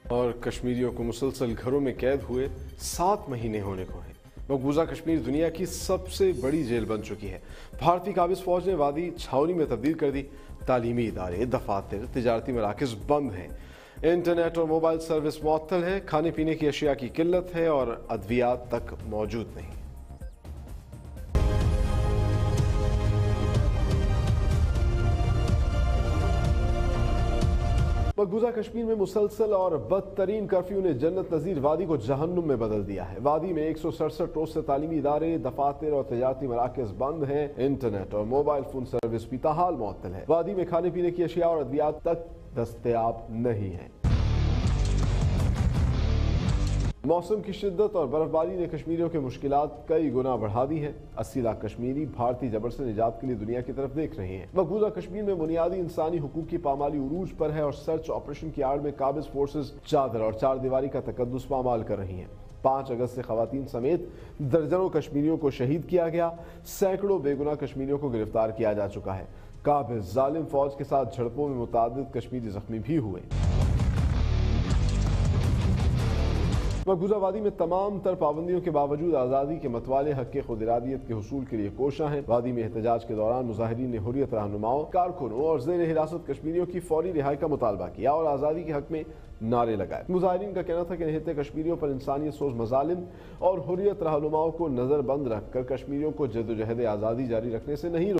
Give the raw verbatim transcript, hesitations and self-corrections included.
اور کشمیریوں کو مسلسل گھروں میں قید ہوئے سات مہینے ہونے کو ہیں۔ مقبوضہ کشمیر دنیا کی سب سے بڑی جیل بن چکی ہے۔ بھارتی قابض فوج نے وادی چھاونی میں تبدیل کر دی۔ تعلیمی ادارے، دفاتر، تجارتی مراکز بند ہیں، انٹرنیٹ اور موبائل سروس معطل ہے، کھانے پینے کی اشیاء کی قلت ہے اور ادویات تک موجود نہیں۔ مقبوضہ کشمیر میں مسلسل اور بدترین کرفیو نے جنت نظیر وادی کو جہنم میں بدل دیا ہے۔ وادی میں ایک سو سڑسٹھ روز سے تعلیمی ادارے، دفاتر اور تجارتی مراکز بند ہیں، انٹرنیٹ اور موبائل فون سروس بھی تاحال معطل ہے۔ وادی میں کھانے پینے کی اشیاء اور ادویات تک دستیاب نہیں ہیں۔ موسم کی شدت اور برف باری نے کشمیریوں کے مشکلات کئی گنا بڑھا دی ہے۔ اسی لاکھ کشمیری بھارتی جبر سے نجات کے لیے دنیا کی طرف دیکھ رہے ہیں۔ مقبوضہ کشمیر میں بنیادی انسانی حقوق کی پامالی عروج پر ہے اور سرچ آپریشن کی آڑ میں قابض فورسز چادر اور چار دیواری کا تقدس پامال کر رہی ہیں۔ پانچ اگست سے خواتین سمیت درجنوں کشمیریوں کو شہید کیا گیا، سینکڑوں بے گناہ کشمیریوں کو گرفتار کیا جا چکا ہے۔ قابض ظالم فوج کے ساتھ جھڑپوں میں متعدد کشمیری زخمی بھی ہوئے۔ مقبوضہ وادی میں تمام تر پابندیوں کے باوجود آزادی کے متوالے حق کے خود ارادیت کے حصول کے لیے کوشاں ہیں۔ وادی میں احتجاج کے دوران مظاہرین نے حریت رہنماؤں، کارکنوں اور زیر حراست کشمیریوں کی فوری رہائی کا مطالبہ کیا اور آزادی کے حق میں نعرے لگائے۔ مظاہرین کا کہنا تھا کہ نہتے کشمیریوں پر انسانیت سوز مظالم اور حریت رہنماؤں کو نظر بند رکھ کر کشمیریوں کو جدوجہد آزادی جاری رکھنے سے نہیں